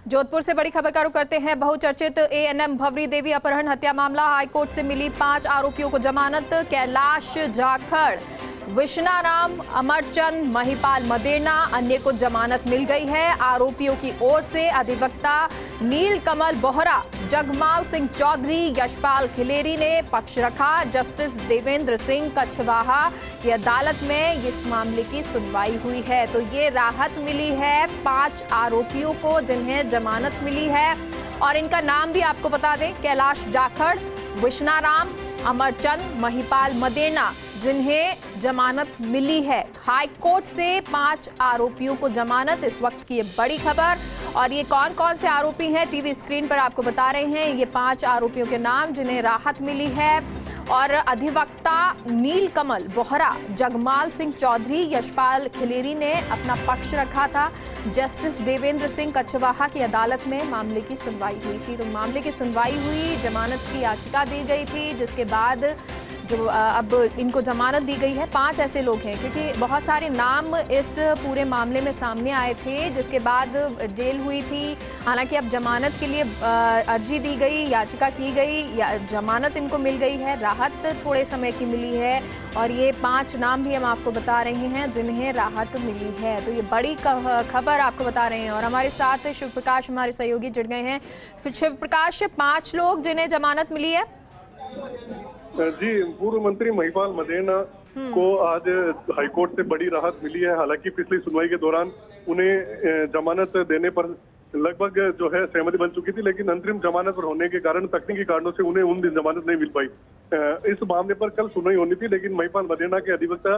जोधपुर से बड़ी खबर का रुख करते हैं। बहुचर्चित एएनएम भंवरी देवी अपहरण हत्या मामला, हाईकोर्ट से मिली 5 आरोपियों को जमानत। कैलाश जाखड़, विश्नाराम, अमरचंद, महिपाल मदेरना अन्य को जमानत मिल गई है। आरोपियों की ओर से अधिवक्ता नीलकमल बोहरा, जगमाल सिंह चौधरी, यशपाल खिलेरी ने पक्ष रखा। जस्टिस देवेंद्र सिंह कछवाहा की अदालत में इस मामले की सुनवाई हुई है। तो ये राहत मिली है 5 आरोपियों को जिन्हें जमानत मिली है, और इनका नाम भी आपको बता दें, कैलाश जाखड़, विश्नाराम, अमरचंद, महिपाल मदेरना, जिन्हें जमानत मिली है। हाई कोर्ट से 5 आरोपियों को जमानत, इस वक्त की ये बड़ी खबर। और ये कौन कौन से आरोपी हैं टीवी स्क्रीन पर आपको बता रहे हैं। ये 5 आरोपियों के नाम जिन्हें राहत मिली है, और अधिवक्ता नीलकमल बोहरा, जगमाल सिंह चौधरी, यशपाल खिलेरी ने अपना पक्ष रखा था। जस्टिस देवेंद्र सिंह कछवाहा की अदालत में मामले की सुनवाई हुई थी। तो मामले की सुनवाई हुई, जमानत की याचिका दी गई थी, जिसके बाद जो अब इनको जमानत दी गई है। 5 ऐसे लोग हैं, क्योंकि बहुत सारे नाम इस पूरे मामले में सामने आए थे, जिसके बाद जेल हुई थी। हालांकि अब जमानत के लिए अर्जी दी गई, याचिका की गई, जमानत इनको मिल गई है, राहत थोड़े समय की मिली है। और ये 5 नाम भी हम आपको बता रहे हैं जिन्हें राहत मिली है। तो ये बड़ी खबर आपको बता रहे हैं। और हमारे साथ शिव प्रकाश, हमारे सहयोगी, जुड़ गए हैं। शिव प्रकाश, 5 लोग जिन्हें जमानत मिली है। जी, पूर्व मंत्री महिपाल मदेरना को आज हाईकोर्ट से बड़ी राहत मिली है। हालांकि पिछली सुनवाई के दौरान उन्हें जमानत देने पर लगभग जो है सहमति बन चुकी थी, लेकिन अंतरिम जमानत पर होने के कारण तकनीकी कारणों से उन्हें उन दिन जमानत नहीं मिल पाई। इस मामले पर कल सुनवाई होनी थी, लेकिन महिपाल मदेरना के अधिवक्ता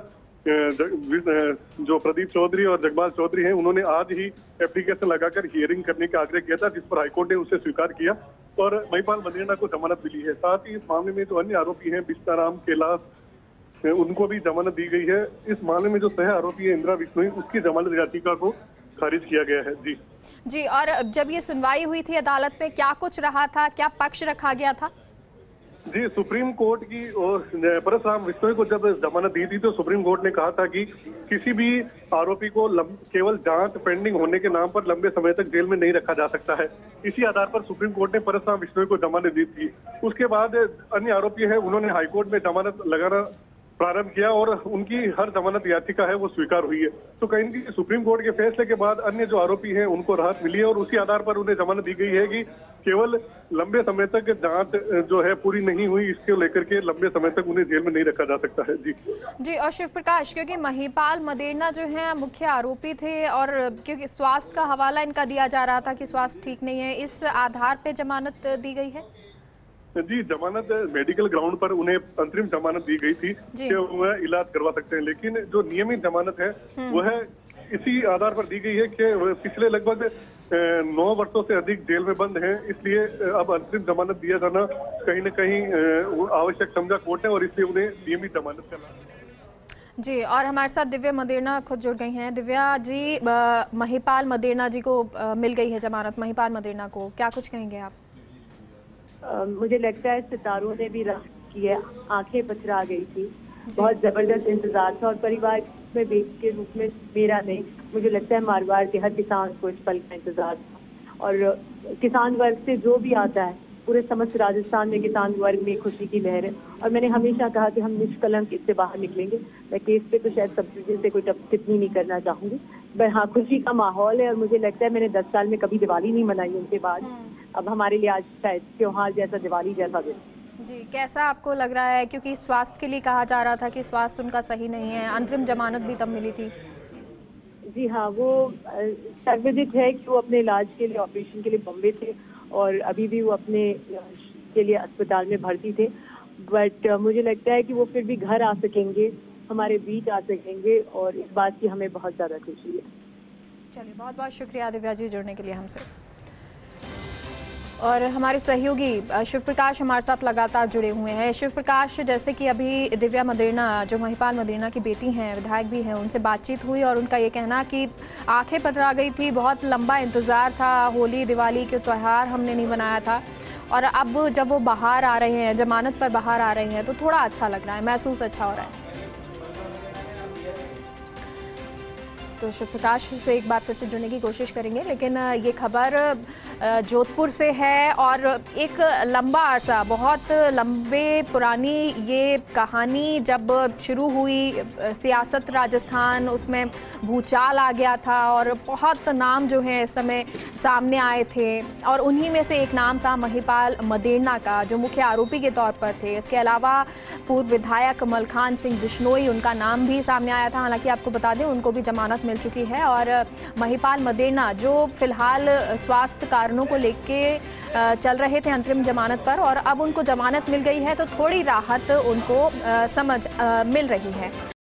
जो प्रदीप चौधरी और जगमाल चौधरी हैं, उन्होंने आज ही एप्लीकेशन लगाकर हियरिंग करने का आग्रह किया था, जिस पर हाईकोर्ट ने उसे स्वीकार किया और महिपाल मदेरना को जमानत मिली है। साथ ही इस मामले में जो अन्य आरोपी हैं, विश्नाराम, कैलाश, उनको भी जमानत दी गई है। इस मामले में जो सह आरोपी है इंदिरा बिश्नोई, उसकी जमानत याचिका को खारिज किया गया है। जी, और जब ये सुनवाई हुई थी अदालत में, क्या कुछ रहा था, क्या पक्ष रखा गया था? जी, सुप्रीम कोर्ट की और परशुराम बिश्नोई को जब जमानत दी थी तो सुप्रीम कोर्ट ने कहा था कि किसी भी आरोपी को केवल जांच पेंडिंग होने के नाम पर लंबे समय तक जेल में नहीं रखा जा सकता है। इसी आधार पर सुप्रीम कोर्ट ने परशुराम बिश्नोई को जमानत दी थी। उसके बाद अन्य आरोपी है, उन्होंने हाईकोर्ट में जमानत लगाना प्रारंभ किया और उनकी हर जमानत याचिका है वो स्वीकार हुई है। तो कहीं कि सुप्रीम कोर्ट के फैसले के बाद अन्य जो आरोपी हैं उनको राहत मिली है, और उसी आधार पर उन्हें जमानत दी गई है कि केवल लंबे समय तक जांच जो है पूरी नहीं हुई, इसको लेकर के लंबे समय तक उन्हें जेल में नहीं रखा जा सकता है। जी, और शिव प्रकाश, क्योंकि महिपाल मदेरना जो है मुख्य आरोपी थे, और क्योंकि स्वास्थ्य का हवाला इनका दिया जा रहा था कि स्वास्थ्य ठीक नहीं है, इस आधार पर जमानत दी गई है। जी, जमानत मेडिकल ग्राउंड पर उन्हें अंतरिम जमानत दी गई थी कि वह इलाज करवा सकते हैं, लेकिन जो नियमित जमानत है वह इसी आधार पर दी गई है कि पिछले लगभग 9 वर्षों से अधिक जेल में बंद हैं, इसलिए अब अंतरिम जमानत दिया जाना कहीं न कहीं आवश्यक समझा कोर्ट ने, और इसलिए उन्हें नियमित जमानत करना। जी, और हमारे साथ दिव्या मदेरना खुद जुड़ गई हैं। दिव्या जी, महिपाल मदेरना जी को मिल गई है जमानत, महिपाल मदेरना को, क्या कुछ कहेंगे आप? मुझे लगता है सितारों ने भी राहत की है, आंखें पथरा गई थी, बहुत जबरदस्त इंतजार था, और परिवार में बेटी के रूप में मेरा नहीं, मुझे लगता है मारवाड़ के हर किसान को इस पल का इंतजार था। और किसान वर्ग से जो भी आता है, पूरे समस्त राजस्थान में किसान वर्ग में खुशी की लहर है, और मैंने हमेशा कहा कि हम निष्कलंक इससे बाहर निकलेंगे। मैं केस पे तो शायद सब्सिडी से कोई टिप्पणी नहीं करना चाहूंगी, पर हाँ, खुशी का माहौल है। और मुझे लगता है मैंने 10 साल में कभी दिवाली नहीं मनाई उनके बाद, अब हमारे लिए आज शायद त्योहार जैसा, दिवाली जैसा दिन। जी, कैसा आपको लग रहा है, क्योंकि स्वास्थ्य के लिए कहा जा रहा था कि स्वास्थ्य उनका सही नहीं है, अंतरिम जमानत भी तब मिली थी? जी हाँ, वो सर्वविदित है कि वो अपने इलाज के लिए, ऑपरेशन के लिए बॉम्बे थे, और अभी भी वो अपने के लिए अस्पताल में भर्ती थे। बट मुझे लगता है कि वो फिर भी घर आ सकेंगे, हमारे बीच आ सकेंगे, और इस बात की हमें बहुत ज़्यादा खुशी है। चलिए, बहुत बहुत शुक्रिया दिव्या जी जुड़ने के लिए हमसे। और हमारे सहयोगी शिव प्रकाश हमारे साथ लगातार जुड़े हुए हैं। शिव प्रकाश, जैसे कि अभी दिव्या मदेरना, जो महिपाल मदेरना की बेटी हैं, विधायक भी हैं, उनसे बातचीत हुई और उनका ये कहना कि आंखें पथरा गई थी, बहुत लंबा इंतज़ार था, होली दिवाली के त्यौहार हमने नहीं मनाया था, और अब जब वो बाहर आ रहे हैं, जमानत पर बाहर आ रहे हैं, तो थोड़ा अच्छा लग रहा है, महसूस अच्छा हो रहा है। तो शिव प्रकाश से एक बार फिर से जुड़ने की कोशिश करेंगे, लेकिन ये खबर जोधपुर से है और एक लंबा अरसा, बहुत लंबे पुरानी ये कहानी जब शुरू हुई सियासत राजस्थान, उसमें भूचाल आ गया था और बहुत नाम जो हैं इस समय सामने आए थे और उन्हीं में से एक नाम था महिपाल मदेरणा का, जो मुख्य आरोपी के तौर पर थे। इसके अलावा पूर्व विधायक मलखान सिंह बिश्नोई, उनका नाम भी सामने आया था। हालांकि आपको बता दें उनको भी जमानत मिल चुकी है और महिपाल मदेरणा जो फिलहाल स्वास्थ्य कारणों को लेके चल रहे थे अंतरिम जमानत पर और अब उनको जमानत मिल गई है तो थोड़ी राहत उनको मिल रही है।